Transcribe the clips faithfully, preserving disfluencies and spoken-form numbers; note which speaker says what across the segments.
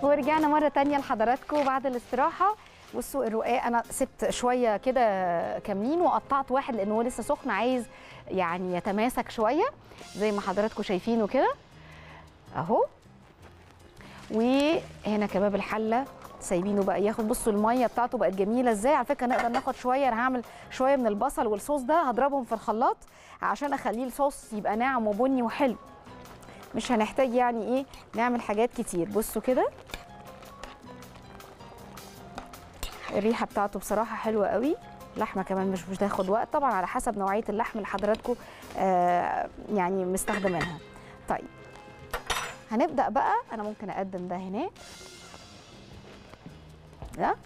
Speaker 1: ورجعنا مره تانية لحضراتكم بعد الاستراحه. بصوا الرقاق انا سبت شويه كده كاملين وقطعت واحد لانه هو لسه سخن، عايز يعني يتماسك شويه زي ما حضراتكم شايفينه كده اهو. وهنا كباب الحله سايبينه بقى ياخد، بصوا الميه بتاعته بقت جميله ازاي. على فكره نقدر ناخد شويه، انا هعمل شويه من البصل والصوص ده هضربهم في الخلاط عشان اخليه الصوص يبقى ناعم وبني وحلو، مش هنحتاج يعني ايه نعمل حاجات كتير. بصوا كده الريحه بتاعته بصراحه حلوه قوي. اللحمه كمان مش مش هتاخد وقت طبعا على حسب نوعيه اللحم اللي حضراتكم آه يعني مستخدمينها. طيب هنبدا بقى، انا ممكن اقدم ده هنا ده،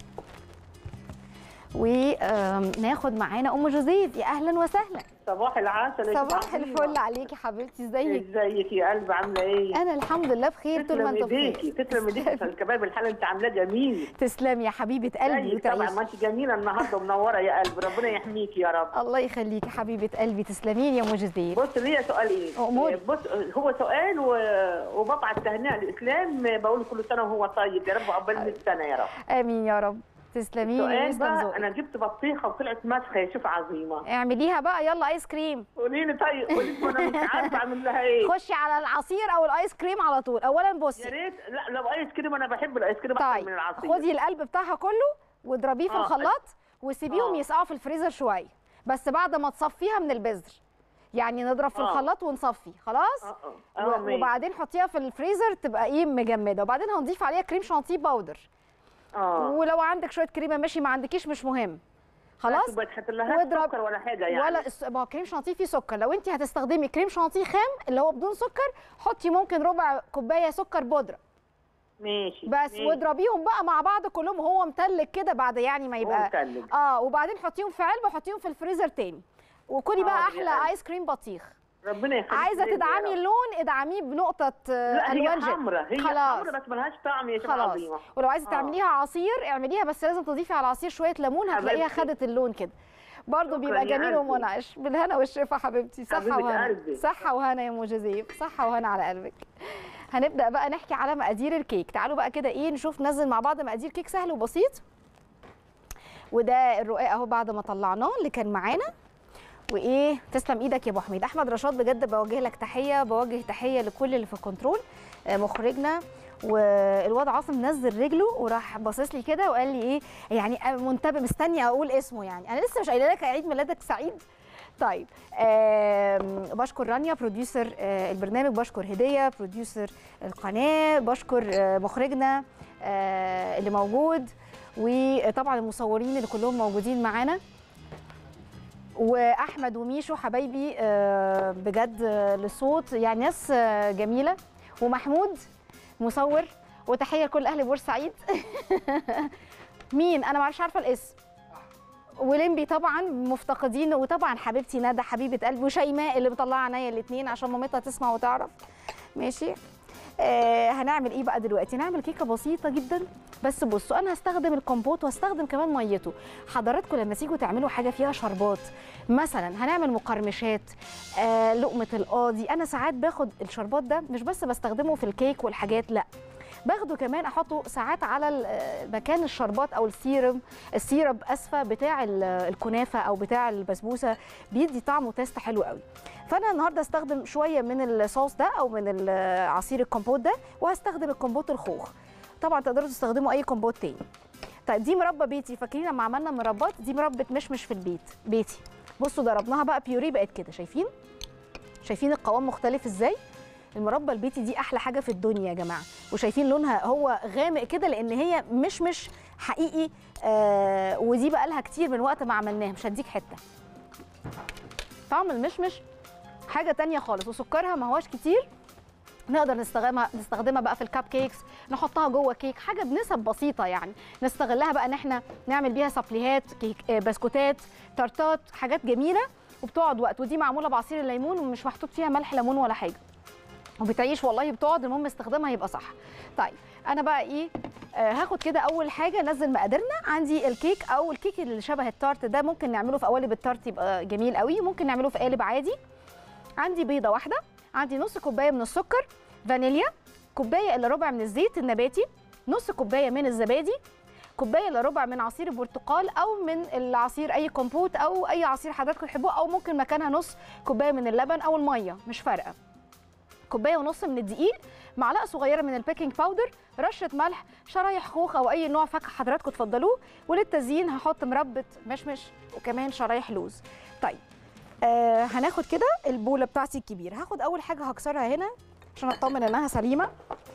Speaker 1: وناخد معانا ام جوزيف. يا اهلا وسهلا.
Speaker 2: صباح العسل.
Speaker 1: صباح الفل عليكي حبيبتي، ازيك؟
Speaker 2: ازيك يا قلب، عامله ايه؟
Speaker 1: انا الحمد لله بخير طول ما انت بخير.
Speaker 2: تسلم ايديكي، تسلم ايديكي. الكباب الحلال انت عاملاه جميل.
Speaker 1: تسلم يا حبيبه قلبي.
Speaker 2: طبعا ما انت جميله النهارده ومنوره يا قلب، ربنا يحميكي يا رب.
Speaker 1: الله يخليكي حبيبه قلبي، تسلمين يا ام جوزيف.
Speaker 2: بص ليا سؤالين.
Speaker 1: امور.
Speaker 2: بص هو سؤال و... وببعت تهنئه الاسلام، بقول كل سنه وهو طيب يا رب، عقبال مية سنه يا رب.
Speaker 1: امين يا رب. تسلمي لي.
Speaker 2: بقى انا جبت بطيخه وطلعت مسخه يا شوف عظيمه.
Speaker 1: اعمليها بقى يلا ايس كريم.
Speaker 2: قولي لي طيب، قولي لي انا مش عارفه اعمل لها ايه.
Speaker 1: خشي على العصير او الايس كريم على طول. اولا بصي
Speaker 2: يا ريت، لا لو ايس كريم انا بحب الايس كريم
Speaker 1: طيب.
Speaker 2: اكتر من العصير.
Speaker 1: خدي القلب بتاعها كله واضربيه في
Speaker 2: آه.
Speaker 1: الخلاط وسيبيهم
Speaker 2: آه.
Speaker 1: يسقعوا في الفريزر شويه، بس بعد ما تصفيها من البذر، يعني نضرب في
Speaker 2: آه.
Speaker 1: الخلاط ونصفي خلاص.
Speaker 2: اه اه اه
Speaker 1: وبعدين حطيها في الفريزر تبقى ايه مجمده، وبعدين هنضيف عليها كريم شانتيه باودر.
Speaker 2: اه
Speaker 1: ولو عندك شويه كريمه ماشي، ما عندكيش مش مهم خلاص.
Speaker 2: ما تحطلهاش سكر ولا حاجه يعني؟
Speaker 1: ولا ما هو كريم شانتيه فيه سكر. لو انت هتستخدمي كريم شانتيه خام اللي هو بدون سكر، حطي ممكن ربع كوبايه سكر بودره
Speaker 2: ماشي
Speaker 1: بس
Speaker 2: ماشي.
Speaker 1: واضربيهم بقى مع بعض كلهم وهو متلج كده بعد يعني ما يبقى
Speaker 2: متلج.
Speaker 1: اه. وبعدين حطيهم في علبه وحطيهم في الفريزر تاني، وكلي بقى احلى ايس كريم بطيخ.
Speaker 2: ربنا يخليك.
Speaker 1: عايزه تدعمي اللون ادعميه بنقطه
Speaker 2: لا
Speaker 1: الوان
Speaker 2: هي حمراء، هي حمراء بس ملهاش طعم يا شباب عظيمه.
Speaker 1: ولو عايزه تعمليها عصير اعمليها، بس لازم تضيفي على العصير شويه ليمون هتلاقيها خدت اللون كده برضه، بيبقى جميل ومنعش. بالهنا والشفا حبيبتي. صحه وهنا. صحه وهنا يا ام جوزيف، صحه وهنا على قلبك. هنبدا بقى نحكي على مقادير الكيك. تعالوا بقى كده ايه نشوف ننزل مع بعض مقادير كيك سهل وبسيط. وده الرقاق اهو بعد ما طلعناه اللي كان معانا. وايه تسلم ايدك يا ابو حميد. احمد رشاد بجد بوجه لك تحيه، بوجه تحيه لكل اللي في الكنترول، مخرجنا. والواد عاصم نزل رجله وراح باصص لي كده وقال لي ايه يعني منتبه مستني اقول اسمه، يعني انا لسه مش قايله لك عيد ميلادك سعيد. طيب بشكر رانيا بروديوسر البرنامج، بشكر هديه بروديوسر القناه، بشكر مخرجنا اللي موجود، وطبعا المصورين اللي كلهم موجودين معانا، واحمد وميشو حبايبي بجد للصوت يعني ناس جميله، ومحمود مصور، وتحيه لكل اهل بورسعيد. مين انا معرفش عارفه الاسم، ولمبي طبعا مفتقدين، وطبعا حبيبتي ندى حبيبه قلبي، وشيماء اللي مطلعه عينيا الاثنين عشان مامتها تسمع وتعرف. ماشي. آه هنعمل ايه بقى دلوقتي؟ نعمل كيكه بسيطه جدا، بس بصوا انا هستخدم الكومبوت وهستخدم كمان ميته. حضراتكم لما تيجوا تعملوا حاجه فيها شربات مثلا، هنعمل مقرمشات، آه لقمه القاضي، انا ساعات باخد الشربات ده مش بس بستخدمه في الكيك والحاجات، لا باخده كمان احطه ساعات على مكان الشربات او السيرم السيرب اسفه بتاع الكنافه او بتاع البسبوسه، بيدي طعم وتيست حلو قوي. فانا النهارده استخدم شويه من الصوص ده او من عصير الكومبوت ده، وهستخدم الكومبوت الخوخ. طبعا تقدروا تستخدموا اي كومبوت تاني. طيب دي مربى بيتي، فاكرين لما عملنا مربات؟ دي مربى مشمش في البيت بيتي. بصوا ضربناها بقى بيوري بقت كده، شايفين؟ شايفين القوام مختلف ازاي؟ المربى البيتي دي احلى حاجه في الدنيا يا جماعه، وشايفين لونها هو غامق كده لان هي مش مش حقيقي. آه ودي بقى لها كتير من وقت ما عملناها، مش هديك حته. طعم المشمش حاجه تانية خالص، وسكرها ما هواش كتير، نقدر نستخدمها نستخدمها بقى في الكاب كيكس، نحطها جوه كيك، حاجه بنسب بسيطه يعني، نستغلها بقى ان احنا نعمل بيها سابليهات، كيك، بسكوتات، تارتات، حاجات جميله وبتقعد وقت. ودي معموله بعصير الليمون ومش محطوط فيها ملح ليمون ولا حاجه، وبتعيش والله بتقعد، المهم استخدامها يبقى صح. طيب انا بقى ايه آه هاخد كده اول حاجه انزل مقاديرنا. عندي الكيك او الكيك اللي شبه التارت ده، ممكن نعمله في قوالب التارت يبقى جميل قوي، ممكن نعمله في قالب عادي. عندي بيضه واحده، عندي نص كوبايه من السكر، فانيليا، كوبايه الا ربع من الزيت النباتي، نص كوبايه من الزبادي، كوبايه الا ربع من عصير البرتقال او من العصير اي كومبوت او اي عصير حضراتكم تحبوه، او ممكن مكانها نص كوبايه من اللبن او الميه مش فارقه. كوبايه ونص من الدقيق، معلقه صغيره من البيكنج باودر، رشه ملح، شرايح خوخ او اي نوع فاكهه حضراتكم تفضلوه، وللتزيين هحط مربى مشمش وكمان شرايح لوز. طيب آه هناخد كده البوله بتاعتي الكبيره، هاخد اول حاجه هكسرها هنا عشان اطمن انها سليمه.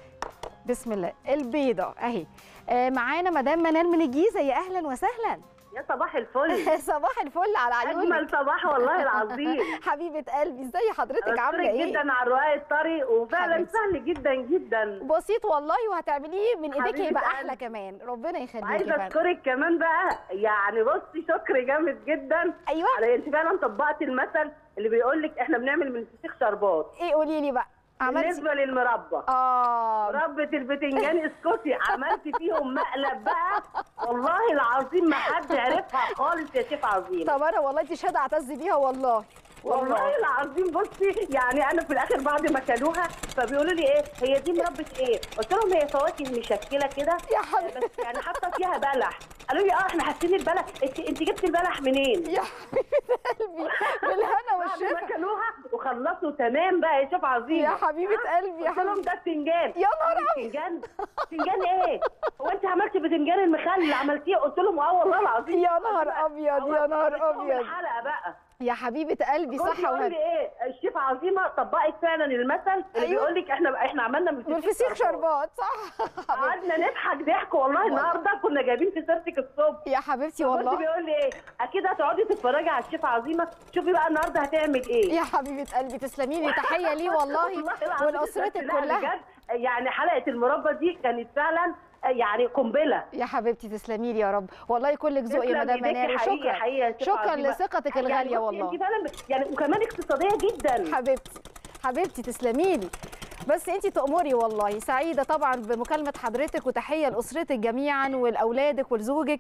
Speaker 1: بسم الله. البيضه اهي. آه معانا مدام منال من الجيزه، يا اهلا وسهلا.
Speaker 2: يا صباح الفل.
Speaker 1: صباح الفل على عيونك.
Speaker 2: اجمل صباح والله العظيم.
Speaker 1: حبيبه قلبي، ازي حضرتك؟ عامله ايه؟
Speaker 2: جدا على رواق الطريق، وفعلا سهل جدا جدا،
Speaker 1: بسيط والله، وهتعمليه من ايديك يبقى احلى كمان. ربنا يخليكي.
Speaker 2: عايزه اشكرك كمان بقى، يعني بصي شكر جامد جدا.
Speaker 1: ايوه،
Speaker 2: على انت فعلا طبقتي المثل اللي بيقول لك احنا بنعمل من الفسيخ شربات.
Speaker 1: ايه قولي لي بقى عملتي؟
Speaker 2: بالنسبه للمربى،
Speaker 1: اه
Speaker 2: مربى البتنجان اسكتي، عملت فيهم مقلب بقى والله العظيم ما حد عرفها خالص يا شيف عظيم.
Speaker 1: طب انا والله دي شهاده اعتز بيها والله.
Speaker 2: والله العظيم بصي، يعني انا في الاخر بعد ما كلوها فبيقولوا لي ايه هي دي مربى ايه؟ قلت لهم هي فواكه مشكله كده
Speaker 1: يا حبيبتي،
Speaker 2: بس يعني حاطه فيها بلح. قالوا لي اه احنا حاسين البلح. انت انت جبتي البلح منين؟
Speaker 1: يا حبيبه قلبي بالهنا والشفا.
Speaker 2: بعد ما كلوها وخلصوا تمام بقى يا شيف عظيم.
Speaker 1: يا حبيبه قلبي يا
Speaker 2: حبيبي. قلت لهم ده بتنجان.
Speaker 1: يا نهار ابيض.
Speaker 2: بتنجان؟ بتنجان ايه؟ هو انت عملتي بتنجان المخلل عملتيه؟ قلت لهم اه والله العظيم.
Speaker 1: يا نهار ابيض يا نهار ابيض.
Speaker 2: الحلقه بقى
Speaker 1: يا حبيبه قلبي صح.
Speaker 2: وهل ايه الشيف عظيمه طبقت فعلا المثل اللي
Speaker 1: أيوة.
Speaker 2: بيقول لك احنا احنا عملنا من
Speaker 1: الفسيخ شربات صح.
Speaker 2: قعدنا نضحك ضحك والله. النهارده كنا جايبين في سيرتك الصبح
Speaker 1: يا حبيبتي والله.
Speaker 2: كنت بيقول لي ايه اكيد هتقعدي تتفرجي على الشيف عظيمه، شوفي بقى النهارده هتعمل ايه.
Speaker 1: يا حبيبه قلبي تسلمي لي، تحيه ليه والله ولاسرتك كلها.
Speaker 2: بجد يعني حلقه المربى دي كانت فعلا يعني قنبله.
Speaker 1: يا حبيبتي تسلمي لي يا رب، والله كلك ذوق يا مدام منال، وشكرا
Speaker 2: حقيقي
Speaker 1: شكرا لثقتك الغاليه
Speaker 2: يعني
Speaker 1: والله.
Speaker 2: انت فعلا يعني وكمان اقتصاديه جدا.
Speaker 1: حبيبتي حبيبتي تسلمي لي، بس انت تأمري والله. سعيده طبعا بمكالمه حضرتك، وتحيه لاسرتك جميعا ولاولادك ولزوجك.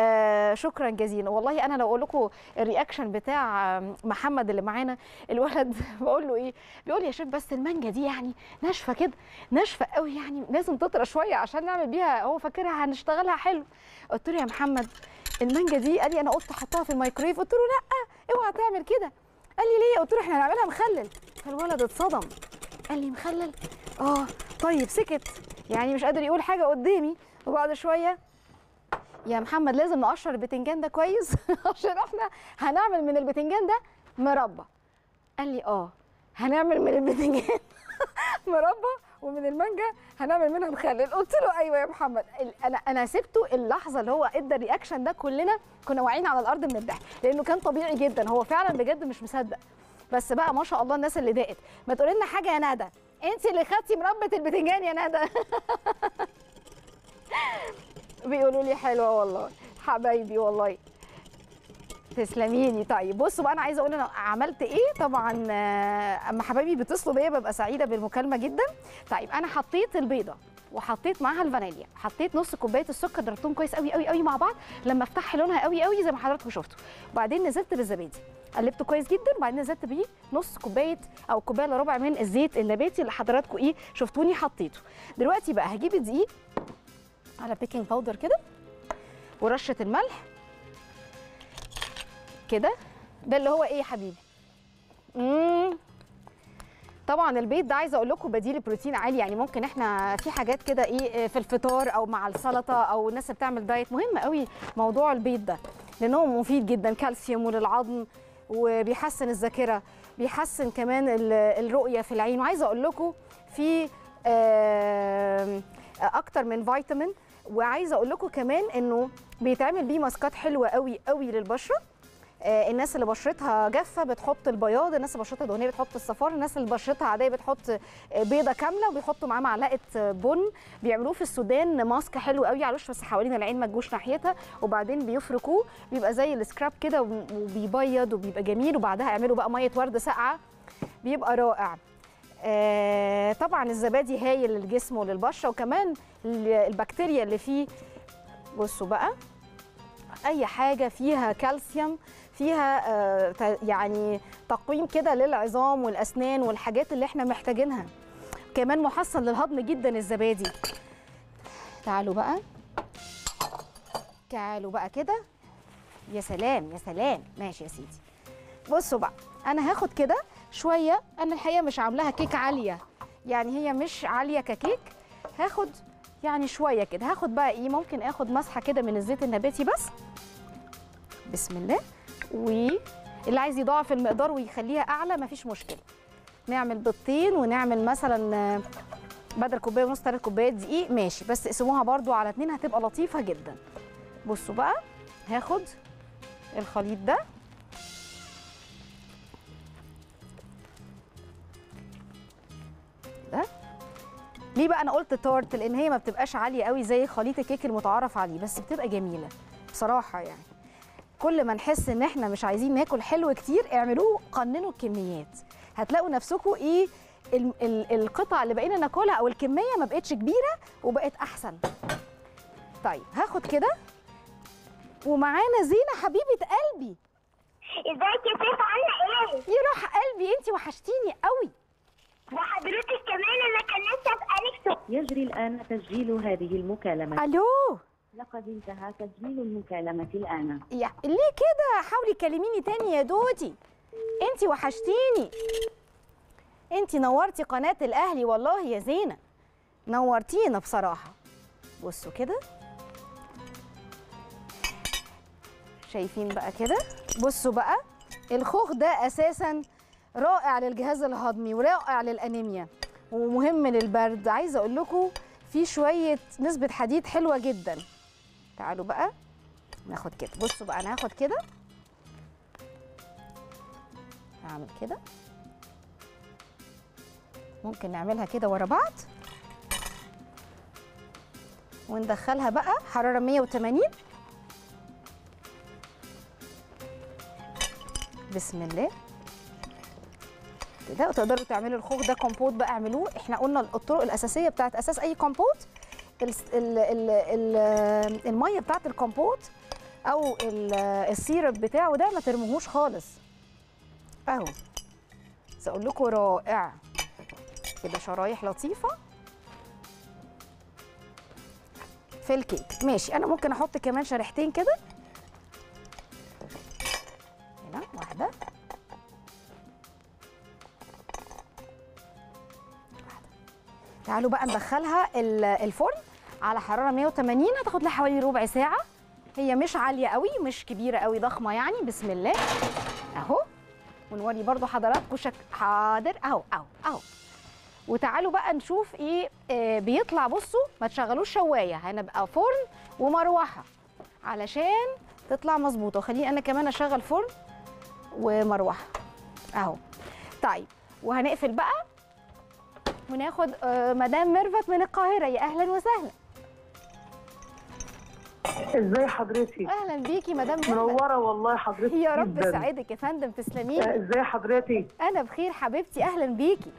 Speaker 1: آه شكرا جزيلا والله. انا لو اقول لكم الرياكشن بتاع محمد اللي معانا، الولد بقول له ايه، بيقول لي يا شيف بس المانجا دي يعني ناشفه كده، ناشفه قوي، يعني لازم تطرى شويه عشان نعمل بيها، هو فاكرها هنشتغلها حلو. قلت له يا محمد المانجا دي، قال لي انا قلت احطها في الميكرويف. قلت له لا اوعى تعمل كده. قال لي ليه؟ قلت له احنا هنعملها مخلل. فالولد اتصدم قال لي مخلل؟ اه طيب. سكت يعني مش قادر يقول حاجه قدامي. وبعد شويه يا محمد لازم نقشر البتنجان ده كويس عشان احنا هنعمل من البتنجان ده مربى. قال لي اه هنعمل من البتنجان مربى ومن المانجا هنعمل منها مخلل. قلت له ايوه يا محمد. انا انا سبته اللحظه اللي هو ادى الرياكشن ده، كلنا كنا واقعين على الارض من الضحك لانه كان طبيعي جدا، هو فعلا بجد مش مصدق. بس بقى ما شاء الله الناس اللي ضاقت، ما تقولي لنا حاجه يا ندى، انت اللي خدتي مربى البتنجان يا ندى. بيقولوا لي حلوه والله حبايبي والله تسلمي لي. طيب بصوا بقى، انا عايزه اقول انا عملت ايه. طبعا اما حبايبي بيتصلوا بيا ببقى سعيده بالمكالمه جدا. طيب انا حطيت البيضه وحطيت معاها الفانيليا، حطيت نص كوبايه السكر، ضربتهم كويس قوي قوي قوي مع بعض لما افتح لونها قوي قوي زي ما حضراتكم شفتوا. وبعدين نزلت بالزبادي قلبته كويس جدا، وبعدين نزلت بيه نص كوبايه او كوبايه الا ربع من الزيت النباتي اللي حضراتكم ايه شفتوني حطيته. دلوقتي بقى هجيب الدقيق على بيكنج باودر كده ورشه الملح كده. ده اللي هو ايه يا حبيبي؟ امم طبعا البيض ده عايزه اقول لكم بديل بروتين عالي، يعني ممكن احنا في حاجات كده ايه في الفطار او مع السلطه او الناس اللي بتعمل دايت، مهم قوي موضوع البيض ده لانه مفيد جدا، كالسيوم وللعظم وبيحسن الذاكره، بيحسن كمان الرؤيه في العين. وعايزه اقول لكم في اكتر من فيتامين. وعايزه اقول لكم كمان انه بيتعمل بيه ماسكات حلوه قوي قوي للبشره. آه الناس اللي بشرتها جافه بتحط البياض، الناس اللي بشرتها دهنيه بتحط الصفار، الناس اللي بشرتها عاديه بتحط بيضه كامله وبيحطوا معاه معلقه بن. بيعملوه في السودان ماسك حلو قوي على الوش بس حوالين العين ما تجوش ناحيتها، وبعدين بيفركوه بيبقى زي السكراب كده وبيبيض وبيبقى جميل. وبعدها يعملوا بقى ميه ورد ساقعه بيبقى رائع. آه طبعا الزبادي هايل للجسم وللبشره، وكمان البكتيريا اللي فيه. بصوا بقى اي حاجه فيها كالسيوم فيها آه يعني تقويم كده للعظام والاسنان والحاجات اللي احنا محتاجينها. كمان محسن للهضم جدا الزبادي. تعالوا بقى تعالوا بقى كده. يا سلام يا سلام. ماشي يا سيدي. بصوا بقى انا هاخد كده شويه، انا الحقيقه مش عاملاها كيك عاليه، يعني هي مش عاليه ككيك، هاخد يعني شويه كده. هاخد بقى ايه، ممكن اخد مسحه كده من الزيت النباتي بس. بسم الله. واللي عايز يضاعف المقدار ويخليها اعلى مفيش مشكله. نعمل بيضتين ونعمل مثلا بدل كوبايه ونص ثلاث كوبايات دقيق ماشي، بس اقسموها برضو على اتنين هتبقى لطيفه جدا. بصوا بقى هاخد الخليط ده ده ليه بقى انا قلت تارت؟ لان هي ما بتبقاش عاليه قوي زي خليط الكيك المتعارف عليه، بس بتبقى جميله بصراحه. يعني كل ما نحس ان احنا مش عايزين ناكل حلو كتير اعملوه، قننوا الكميات، هتلاقوا نفسكم ايه ال ال القطع اللي بقينا ناكلها او الكميه ما بقتش كبيره وبقت احسن. طيب هاخد كده ومعانا زينه حبيبه قلبي.
Speaker 3: ازيك يا سيف، عامله ايه؟
Speaker 1: يا روح قلبي انتي وحشتيني قوي.
Speaker 3: وحضرتك كمان انا كان نفسي اسالك سؤال.
Speaker 2: يجري الآن تسجيل هذه المكالمة.
Speaker 1: الو.
Speaker 2: لقد انتهى تسجيل المكالمة الآن.
Speaker 1: يا ليه كده؟ حاولي كلميني تاني يا دودي، انتي وحشتيني. انتي نورتي قناة الأهلي والله يا زينة، نورتينا بصراحة. بصوا كده، شايفين بقى كده؟ بصوا بقى الخوخ ده أساساً رائع للجهاز الهضمي ورائع للأنيميا ومهم للبرد. عايزة أقول لكم في شوية نسبة حديد حلوة جدا. تعالوا بقى ناخد كده. بصوا بقى أنا هاخد كده، هعمل كده، ممكن نعملها كده ورا بعض وندخلها بقى حرارة مية وتمانين. بسم الله كده. وتقدروا تعملوا الخوخ ده كومبوت بقى، اعملوه. احنا قلنا الطرق الاساسيه بتاعت اساس اي كومبوت، ال ال ال ال الميه بتاعت الكومبوت او السيرب بتاعه ده ما ترموهوش خالص اهو. بس اقول لكم رائع كده، شرايح لطيفه في الكيك. ماشي، انا ممكن احط كمان شريحتين كده هنا، واحده تعالوا بقى ندخلها الفرن على حراره مية وتمانين. هتاخد لها حوالي ربع ساعه، هي مش عاليه قوي مش كبيره قوي ضخمه يعني. بسم الله اهو. ونوري برضو حضراتكم شك... حاضر اهو اهو اهو. وتعالوا بقى نشوف ايه آه بيطلع. بصوا ما تشغلوش شوايه، هنبقى فرن ومروحه علشان تطلع مظبوطه. وخليني انا كمان اشغل فرن ومروحه اهو. طيب وهنقفل بقى وناخد آه مدام ميرفت من القاهره. يا اهلا وسهلا.
Speaker 4: ازاي حضرتك؟
Speaker 1: اهلا بيكي مدام ميرفت.
Speaker 4: منوره والله حضرتك.
Speaker 1: يا رب
Speaker 4: جداً.
Speaker 1: سعدك يا فندم، تسلمي.
Speaker 4: ازاي حضرتك؟
Speaker 1: انا بخير حبيبتي، اهلا بيكي.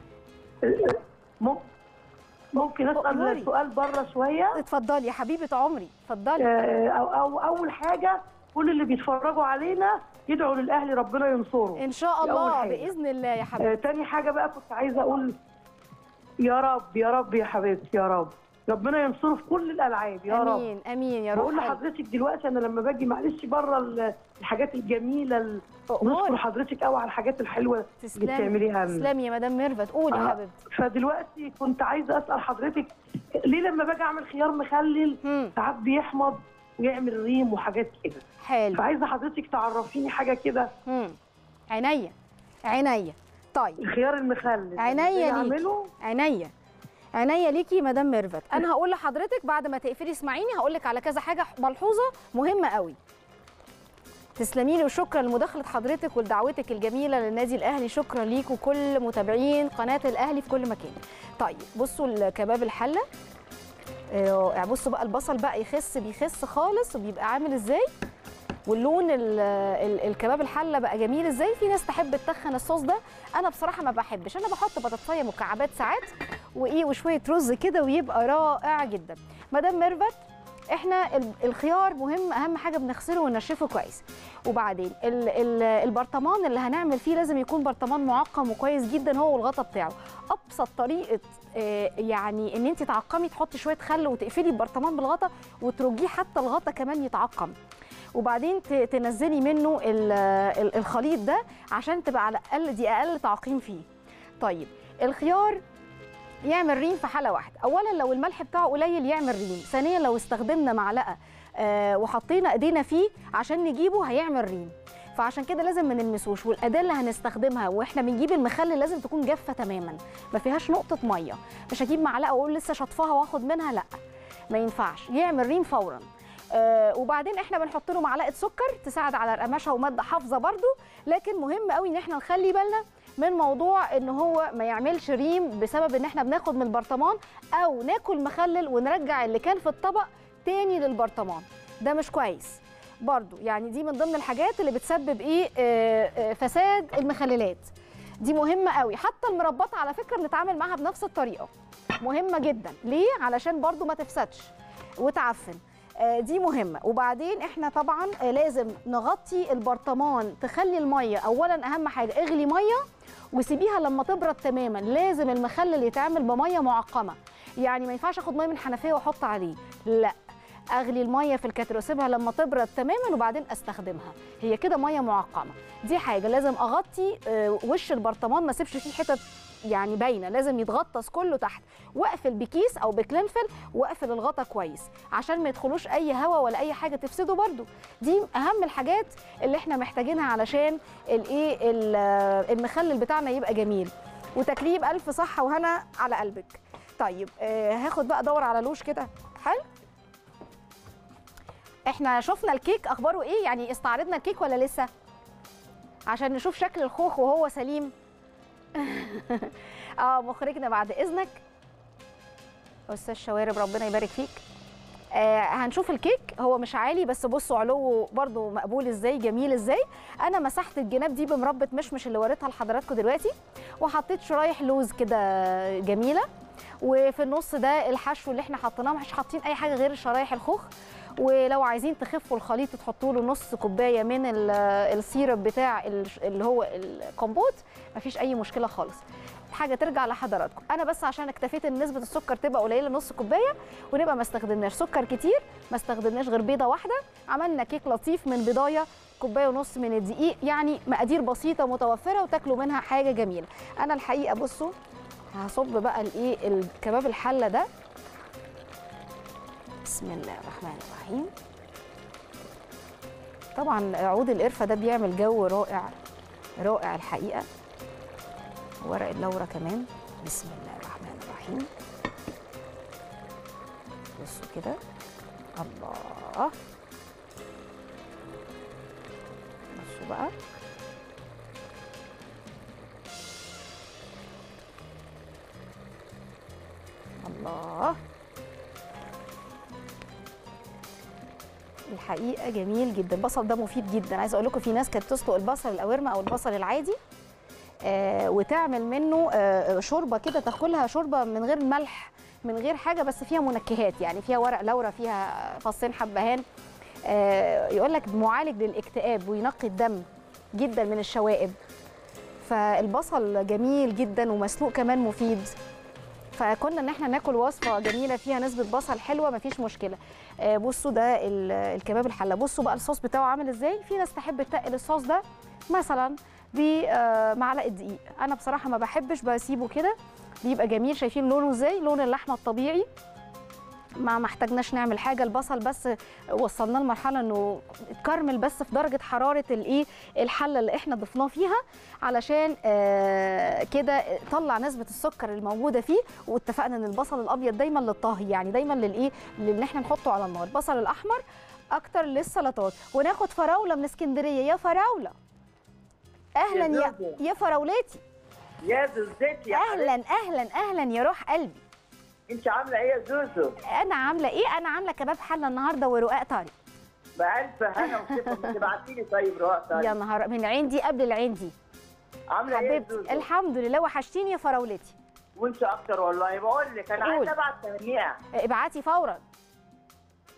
Speaker 4: ممكن اسال سؤال بره شويه؟
Speaker 1: اتفضلي يا حبيبه عمري، اتفضلي.
Speaker 4: أو, او اول حاجه كل اللي بيتفرجوا علينا يدعوا للاهلي ربنا ينصره
Speaker 1: ان شاء الله باذن الله يا حبيبتي.
Speaker 4: آه تاني حاجه بقى كنت عايزه اقول يا رب يا رب يا حبيبتي، يا رب ربنا ينصره في كل الالعاب يا رب.
Speaker 1: امين امين يا رب.
Speaker 4: بقول لحضرتك دلوقتي انا لما باجي معلش بره الحاجات الجميله، نشكر حضرتك قوي على الحاجات الحلوه اللي بتعمليها.
Speaker 1: تسلمي يا مدام ميرفت، قولي يا
Speaker 4: آه.
Speaker 1: حبيبتي.
Speaker 4: فدلوقتي كنت عايزه اسال حضرتك ليه لما باجي اعمل خيار مخلل ساعات بيحمض ويعمل ريم وحاجات كده.
Speaker 1: حلو.
Speaker 4: فعايزه حضرتك تعرفيني حاجه كده.
Speaker 1: امم عينيا عينيا. طيب
Speaker 4: الخيار المخلل
Speaker 1: عينيا ليكي، عينيا عينيا ليكي يا مدام ميرفت. انا هقول لحضرتك بعد ما تقفلي اسمعيني، هقول لك على كذا حاجه ملحوظه مهمه قوي. تسلمي لي، وشكرا لمداخله حضرتك ولدعوتك الجميله للنادي الاهلي. شكرا ليكم كل متابعين قناه الاهلي في كل مكان. طيب بصوا الكباب الحله، اه بصوا بقى البصل بقى يخس بيخس خالص وبيبقى عامل ازاي، واللون ال ال الكباب الحله بقى جميل ازاي. في ناس تحب تتخن الصوص ده، انا بصراحه ما بحبش. انا بحط بطاطسيه مكعبات ساعات وايه وشويه رز كده ويبقى رائع جدا. مدام ميرفت احنا الخيار مهم، اهم حاجه بنغسله وننشفه كويس. وبعدين ال ال البرطمان اللي هنعمل فيه لازم يكون برطمان معقم وكويس جدا هو والغطا بتاعه. ابسط طريقه يعني ان انت تعقمي تحطي شويه خل وتقفلي البرطمان بالغطا وترجيه حتى الغطا كمان يتعقم، وبعدين تنزلي منه الخليط ده عشان تبقى على الاقل دي اقل تعقيم فيه. طيب الخيار يعمل ريم في حاله واحده. اولا لو الملح بتاعه قليل يعمل ريم، ثانيا لو استخدمنا معلقه آه وحطينا ايدينا فيه عشان نجيبه هيعمل ريم، فعشان كده لازم ما نلمسوش. والاداه اللي هنستخدمها واحنا بنجيب المخلل لازم تكون جافه تماما، ما فيهاش نقطه ميه. مش هجيب معلقه واقول لسه شطفها واخد منها، لا ما ينفعش، يعمل ريم فورا. آه وبعدين احنا بنحط له معلقه سكر تساعد على القرمشه وماده حافظه برده، لكن مهم قوي ان احنا نخلي بالنا من موضوع ان هو ما يعملش ريم بسبب ان احنا بناخد من البرطمان او ناكل مخلل ونرجع اللي كان في الطبق تاني للبرطمان، ده مش كويس برضو. يعني دي من ضمن الحاجات اللي بتسبب ايه آه آه فساد المخللات، دي مهمه قوي. حتى المربطه على فكره بنتعامل معاها بنفس الطريقه، مهمه جدا. ليه؟ علشان برضو ما تفسدش وتعفن، دي مهمه. وبعدين احنا طبعا لازم نغطي البرطمان، تخلي الميه اولا اهم حاجه اغلي ميه وسيبيها لما تبرد تماما. لازم المخلل يتعمل بميه معقمه، يعني ما ينفعش اخد ميه من الحنفيه واحط عليه، لا، اغلي الميه في الكاتل واسيبها لما تبرد تماما وبعدين استخدمها، هي كده ميه معقمه. دي حاجه لازم اغطي وش البرطمان، ما اسيبش فيه حتت يعني باينه، لازم يتغطس كله تحت، واقفل بكيس او بكلنفل واقفل الغطا كويس عشان ما يدخلوش اي هواء ولا اي حاجه تفسده برده. دي اهم الحاجات اللي احنا محتاجينها علشان الايه المخلل بتاعنا يبقى جميل. وتكليه بألف صحه وهنا على قلبك. طيب آه هاخد بقى ادور على لوش كده حلو. احنا شفنا الكيك اخباره ايه؟ يعني استعرضنا الكيك ولا لسه؟ عشان نشوف شكل الخوخ وهو سليم. اه مخرجنا بعد اذنك استاذ شوارب ربنا يبارك فيك. آه هنشوف الكيك، هو مش عالي بس بصوا علوه برضو مقبول ازاي، جميل ازاي. انا مسحت الجناب دي بمربة مشمش اللي وريتها لحضراتكم دلوقتي، وحطيت شرايح لوز كده جميله، وفي النص ده الحشو اللي احنا حطيناه، مش حاطين اي حاجه غير شرايح الخوخ. ولو عايزين تخفوا الخليط تحطوا له نص كوبايه من السيرب بتاع اللي هو الكومبوت، مفيش اي مشكله خالص، حاجه ترجع لحضراتكم. انا بس عشان اكتفيت ان نسبه السكر تبقى قليله نص كوبايه، ونبقى ما استخدمناش سكر كتير، ما استخدمناش غير بيضه واحده. عملنا كيك لطيف من بيضايه، كوبايه ونص من الدقيق، يعني مقادير بسيطه متوفره وتاكلوا منها حاجه جميله. انا الحقيقه بصوا هصب بقى الايه الكباب الحله ده، بسم الله الرحمن الرحيم. طبعا عود القرفه ده بيعمل جو رائع رائع الحقيقه، ورق اللورة كمان، بسم الله الرحمن الرحيم. بصوا كده، الله، بصوا بقى الله، الحقيقه جميل جدا. البصل ده مفيد جدا، عايزه اقول لكم في ناس كانت تسلق البصل الاورمه او البصل العادي آه وتعمل منه آه شوربه كده، تاكلها شوربه من غير ملح من غير حاجه، بس فيها منكهات، يعني فيها ورق لورا، فيها فصين حبهان، آه يقول لك معالج للاكتئاب وينقي الدم جدا من الشوائب. فالبصل جميل جدا ومسلوق كمان مفيد، فكنا ان احنا ناكل وصفه جميله فيها نسبه بصل حلوه مفيش مشكله. آه بصوا ده الكباب الحله، بصوا بقى الصوص بتاعه عامل ازاي. في ناس تحب تقل الصوص ده مثلا بمعلقه دقيق، انا بصراحه ما بحبش، بسيبه كده بيبقى جميل. شايفين لونه ازاي؟ لون اللحمه الطبيعي، ما محتاجناش نعمل حاجه. البصل بس وصلنا لمرحله انه اتكرمل بس في درجه حراره الايه الحله اللي احنا ضفناه فيها، علشان آه كده طلع نسبه السكر الموجوده فيه. واتفقنا ان البصل الابيض دايما للطهي، يعني دايما للايه اللي احنا نحطه على النار. البصل الاحمر اكتر للسلطات. وناخد فراوله من اسكندريه، يا فراوله اهلا يا يا فراولتي،
Speaker 5: يا زوزتي،
Speaker 1: اهلا اهلا اهلا يا روح قلبي.
Speaker 5: انت عامله ايه يا زوزو؟
Speaker 1: انا عامله ايه؟ انا عامله كباب حله النهارده ورقاق طري.
Speaker 5: بألف هنا وشفا. ما تبعتي لي طيب رقاق طري؟
Speaker 1: يا نهار، من عين دي قبل العين دي.
Speaker 5: عامله ايه يا زوزو؟
Speaker 1: الحمد لله، وحشتيني يا فراولتي.
Speaker 5: وانت اكتر والله. بقول لك انا عايزه ابعت تهنئه.
Speaker 1: ابعتي فورا.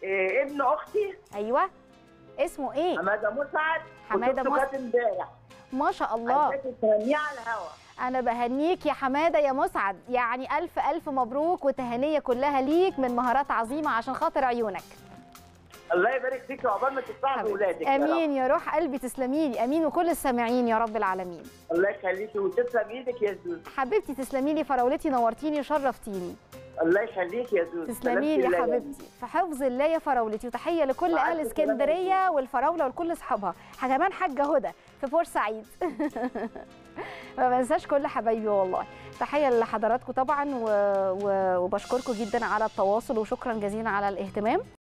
Speaker 5: إيه ابن اختي
Speaker 1: ايوه اسمه ايه؟
Speaker 5: حماده مسعد.
Speaker 1: حمادة
Speaker 5: وشفته
Speaker 1: مسعد.
Speaker 5: كانت امبارح.
Speaker 1: ما شاء الله.
Speaker 5: عايزاكي تهنيه على الهوا.
Speaker 1: انا بهنيك يا حماده يا مسعد، يعني الف الف مبروك وتهانيه كلها ليك من مهارات عظيمه عشان خاطر عيونك.
Speaker 5: الله يبارك فيك وعقبال ما تسعد ولادك.
Speaker 1: امين يا روح قلبي، تسلمي لي. امين وكل السامعين يا رب العالمين.
Speaker 5: الله يخليكي وتسلم ايدك يا زوزو.
Speaker 1: حبيبتي تسلمي لي، فراولتي نورتيني وشرفتيني.
Speaker 5: الله يخليكي يا زوزو.
Speaker 1: تسلمي لي يا حبيبتي، في حفظ الله يا فراولتي. وتحيه لكل اهل اسكندريه والفراوله ولكل اصحابها، كمان حاجه هدى في بورسعيد. ما بنساش كل حبايبي والله. تحيه لحضراتكم طبعا و... و... وبشكركم جدا على التواصل وشكرا جزيلا على الاهتمام.